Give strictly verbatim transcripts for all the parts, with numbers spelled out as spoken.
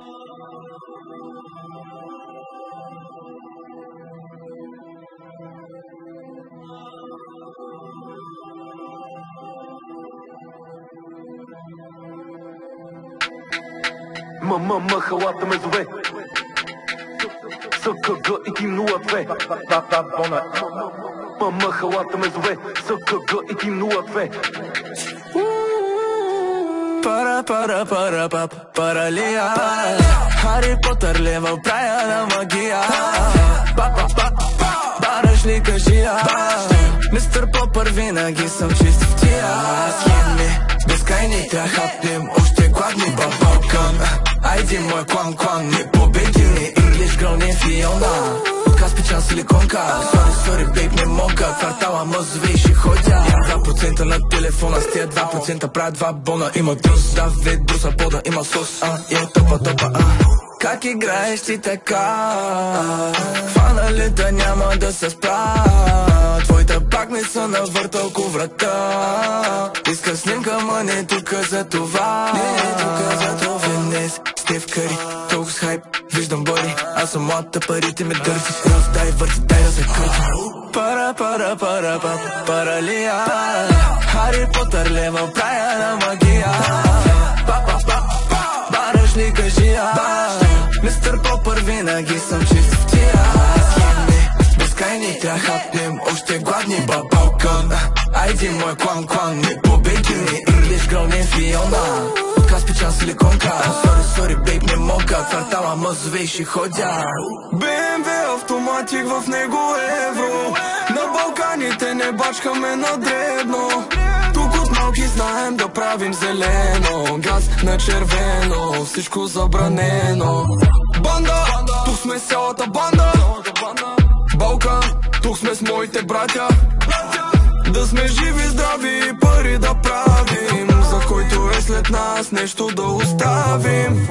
ММ халата ме зове СКГ и Тим нула две. ММ халата ме зове СКГ и Тим нула две. Пара, пара, пара, пап, паралия. Хари Потър лева прая на магия. Папа, папа, бараш ли кажи я? Мистер Попър винаги съм чист в тия схеми. Безкрайни тя хапнем, още гладни бабалкан. Айди мой клан, клан, не победи ни Инглиш гърл, не Фиона. Каспичан силиконка. Сори, сори, бейб, не мога. Квартала мъзве и ще ходя. Два процента на телефона, с тия два процента правя два бона. Има трус, да вид, бруса пода, има сос, а, и от топа, топа, а. Как играеш ти така? Хванали да няма да се справя. Твоите пак не са навърта около врата. Иска снимка, ма не тука за това. Не тука за това. Днес Стив Кари, толкова с хайп, виждам бори. Аз съм младата, парите ме дърти. Раздай, върти, дай да се крути. Пара, пара, пара, пара, паралия. Хари Потър лева прая на магия. Папа, папа, бараш ли кажи я? Мистер Попър винаги съм чист в тия схеми. Безкрайни тя хапнем, още гладни бабалкан. Айди мой клан, клан, не победи ни Инглиш гърл, не Фиона. Каспичан силиконка. Сори, сори, бейб, не мога. Квартала мъзве и ще ходя. БМВ автоматик, в него евро. На Балканите не бачкаме на дребно. Тук от малки знаем да правим зелено. Газ на червено, всичко забранено. Банда, тук сме цялата банда. Балкан, тук сме с моите братя. Да сме живи, здрави и пари да правим. За който е след нас нещо да оставим.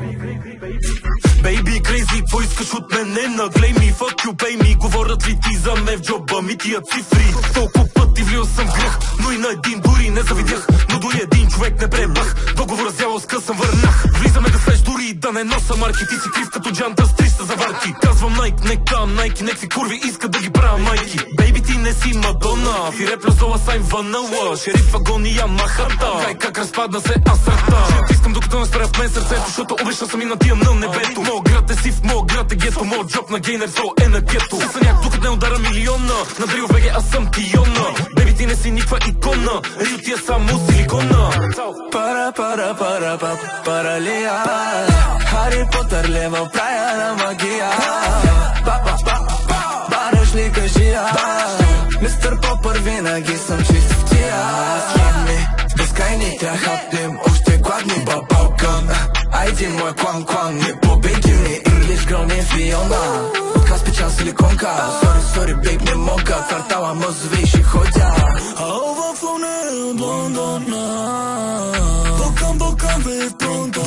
Baby crazy, какво искаш от мене? Наглей ми, fuck you, pay me. Говорят ли ти за ме в джоба ми тия цифри? Толкова пъти влил съм в грях, но и на един дори не завидях. Но дори един човек не пребах. Договора с дявол скъсам върнах. Влизаме да свеж дори да не носа марки. Ти си крив като джанта с триста заварки. Казвам Найк, не кам Найки. Некви курви искат да ги правя майки. Бейби, ти не си Мадона. Фире плюс зола сайм ванала. Шериф агония махата. Кай как разпадна се асфалта. Ще искам докато не спря в мен сърцето, защото обещал съм и на тия на небето. Моят град е сив, моят град е гето. Моят джоб на гейнер зо е на гето. Се съняк, докато не удара милиона. На Дрил БГ аз съм Тиона. Бейби, ти не си никва икона. Рио ти е само силикона. Пара, пара, пара, пара, паралия. Хари Потър лева прая на магия. Папа, папа, бараш ли кажи я? Мистер Попър винаги съм чист в тия схеми. Безкрайни тя хапнем, още гладни бабалкан. Айди мой клан, клан, не победи ни Инглиш гърл, не Фиона. Каспичан силиконка. Сори, сори, бейб, не мога. Квартала мъзве и ще ходя. Ало в луне от Лондона. Балкан, Балкан, бе пронто.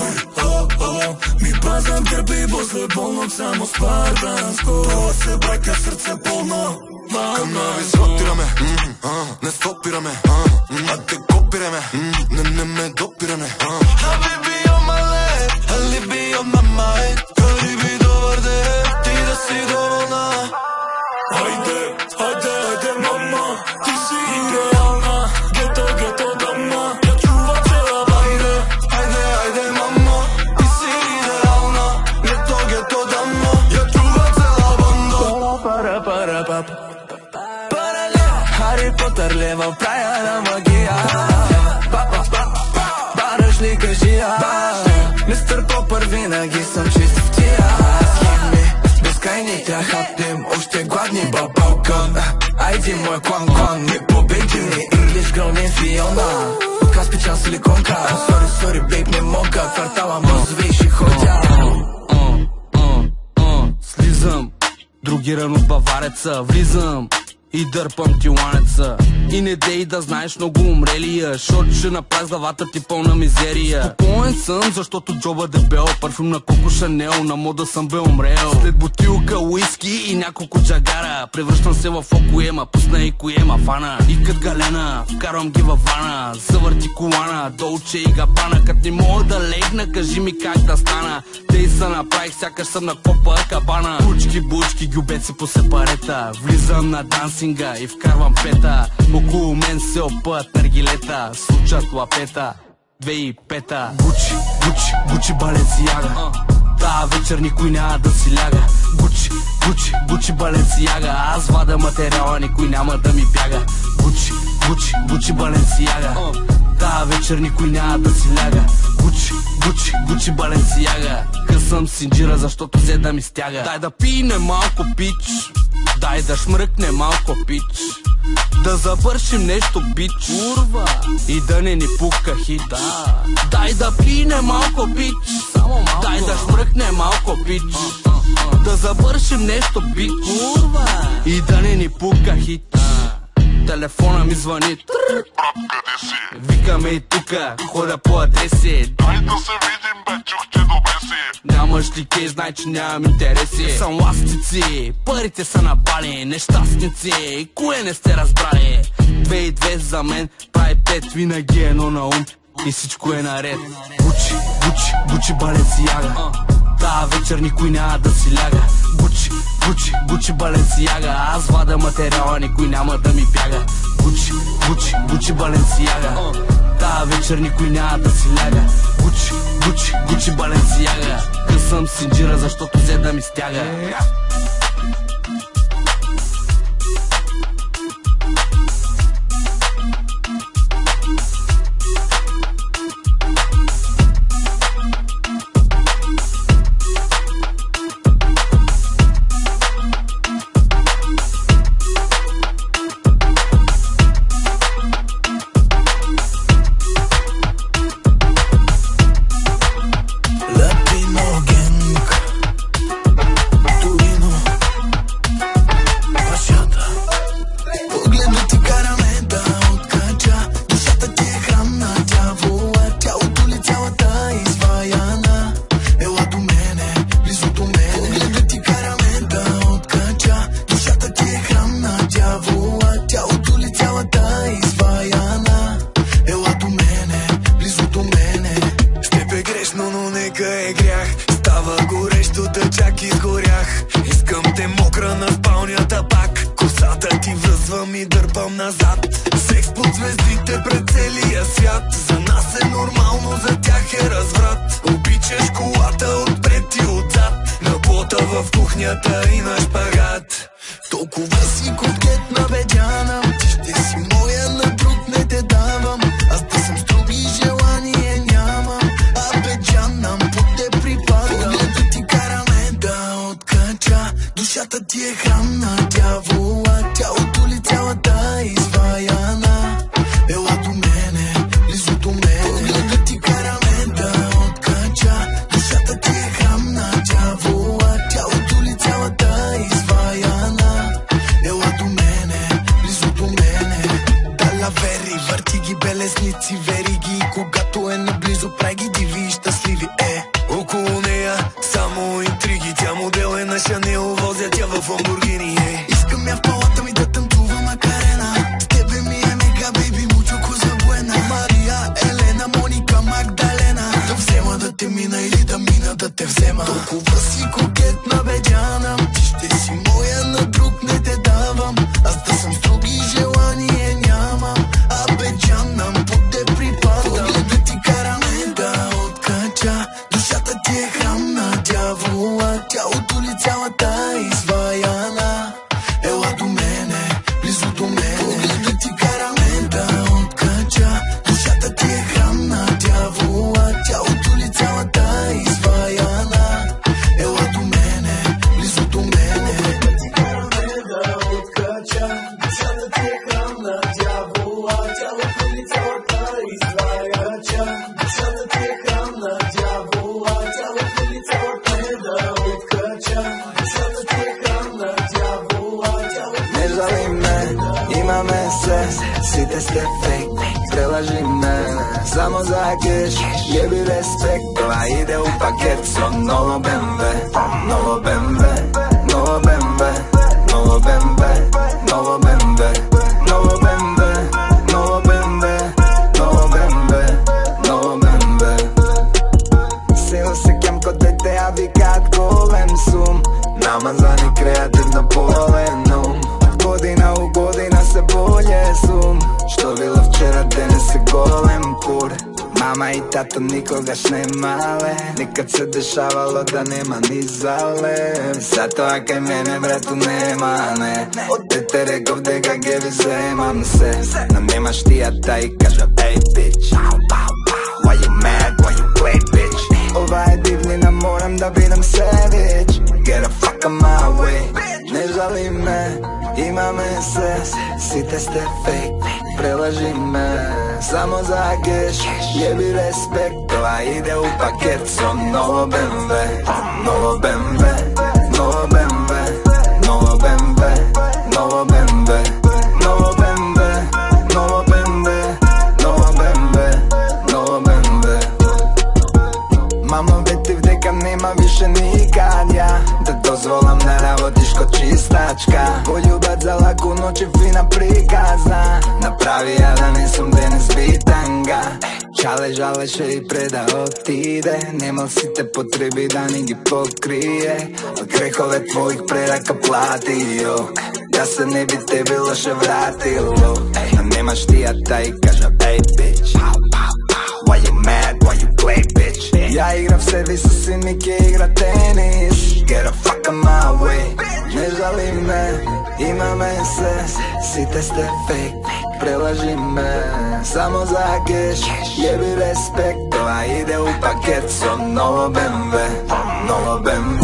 Ми пазам търпи, после болнок само спартанско. Това се брака, сърце пълно. Към нови сотираме, не стопираме. А те копираме, не, не ме допираме. Habibi on my leg, alibi on my mind. Кариби добър ден, ти да си доволна. Айде, айде, айде, мама, ти си идеална. Гето, гето, дама, я чува цела банда. Айде, айде, мама, ти си идеална. Гето, гето, дама, я чува цела банда. Пара, пара, пап, паралия. Хари Потър лева прая на магия. Папа, папа, бараш ли кажи я? Мистер Попър винаги съм чист в тия схеми. Безкрайни тя хапнем, още гладни бабалкан. Айди мой клан, клан, не победи ни Инглиш гърл, не Фиона. Каспичан силиконка. Сори, сори, бейб, не мога. Квартала мъзве и ще ходя. Слизам, другиран от бавареца. Влизам, и дърпам ти ланеца. И не дей да знаеш много умрелия, шорт ще направи главата ти пълна мизерия. Спокоен съм, защото джоба дебел, парфюм на Коко Шанел, на мода съм бе умрел. След бутилка уиски и няколко джагара, превръщам се в окуема, пусна и коема фана. И кът галена, вкарвам ги във вана, завърти колана, Долче и Габана. Кът не мога да легна, кажи ми как да стана. Тей са направих, сякаш съм на Копа Кабана. Бучки, бучки, гюбеци по сепарета, влизам на дансинга и вкарвам пета. Около мен се опъят наргилета, случат лапета. Две и пета. Гучи, Гучи, Гучи Баленсияга. Тая вечер никой няма да си ляга. Гучи, Гучи, Гучи Баленсияга. Аз вада материала, никой няма да ми бяга. Гучи, Гучи, Гучи Баленсияга. Тая вечер никой няма да си ляга. Гучи, Гучи, Гучи Баленсияга. Късам синджира, защото взе да ми стяга. Дай да пине малко пич, дай да шмръкне малко пич, да завършим нещо бич, курва, и да не ни пука хит. Да. Дай да пине малко бич, само малко. Дай да шмръкне малко бич, а, а, а. да завършим нещо бич, курва, и да не ни пука хит. Телефона ми звъни, брат, къде си? Викаме и тука, хода по адреси. Дай да се видим, бе, чух те добре си. Нямаш ли кей, знай, че нямам интереси. Съм ластици, парите са на бали, нещастници, кое не сте разбрали? Две и две за мен прави пет, винаги едно на ум и всичко е наред. Гучи, Гучи, Гучи Баленсияга. Тая вечер никой няма да си ляга. Гучи, Гучи, Гучи Баленсияга. Аз вада материала, никой няма да ми бяга. Гучи, Гучи, Гучи Баленсияга. Тая вечер никой няма да си ляга. Гучи, Гучи, Гучи Баленсияга. Късам синджира, защото взе да ми стяга. Но нека е грях, става горещо, да чак изгорях. Искам те мокра на спалнята пак, косата ти връзвам и дърпам назад. Секс под звездите пред целия свят, за нас е нормално, за тях е разврат. Обичаш колата отпред и отзад, на плота в кухнята и на шпагат. Толкова си конкретна, бе, Диана, ти ще си моя, на друг не те давам. Аз да съм строг и желание нямам. Душата ти е храм на дявола, тялото ли цялата изваяна. Ела до мене, близо до мене, погледът ти кара мен да откача. Душата ти е храм на дявола, тялото ли цялата изваяна. Ела до мене, близо до мене. Дала вери, върти ги белезници, вери ги, когато е наблизо, прави ги диви и щастливи. Е, около нея само интриги, тя модел е на Шанел, возя тя в Ламборгини. Е. Искам я в палата ми да танцува Макарена, с тебе ми е мега, бейби, мучо коза буена. Мария, Елена, Моника, Магдалена, да взема да те мина или да мина да те взема. Толкова си кокетна, бе, Диана, ти ще си моя, на друг не те давам. Аз да съм строг и желание нямам, а бе, Джанам, под те припадам. Погледът ти кара мен да откача, душата ти е храм на дявола, тялото ли цялата изваяна. Ела до мене, близо до мене, погледът ти кара мен да откача. Душата ти е храм на дявола, тялото ли цялата изваяна. Ела до мене, близо до мене, погледът ти кара мен да ste fake, prelaži me samo za keš, jebi respekt, ova ide u paket son novo B M W, novo B M W, novo B M W, novo B M W, novo B M W, novo B M W, novo B M W, novo B M W, novo B M W. Seo se chem kod dete a vicat golem sum, namazani kreativno polenum, godina u godina se bolje sum, što bilo včera danas je golem kur. Mama i tato nikogaš ne male, nikad se dešavalo da nema ni zale, zato akaj mene bratu nema, ne. Od dete rekov deka gevi zemam se, no nemaš ti a taj kaže ej bitch, why you mad, why you play bitch. Ova je divnina, moram da vidim sević, get a fuck on my way. Ne žali me, ima me se, site ste fake, prelaži me samo za keš, jebi respekt, ova ide u paket son novo B M W, novo B M W, novo B M W, novo B M W, novo B M W, novo B M W, novo B M W, novo B M W, novo B M W. Mamo vetiv deka nema više nikad ja, da dozvolam da navodiš ko čistačka, poljubac za laku noć i fina prikazna, napravi ja da nisam Denis Bitanga. Čale žaleše i preda otide, nemal si te potrebi da nigi pokrije, od grehove tvojih predaka platio, da se ne bi tebi loše vratilo. A nemaš ti a taj kaže ej bitch, why you mad, why you play bitch. Ja igram servisu, sin Miki igra tenis, get a fuck on my way. Ne žali me, ima me se, site ste fake, prelaži me samo za keš, jebi respekt, ova ide u paket son novo B M W, novo B M W.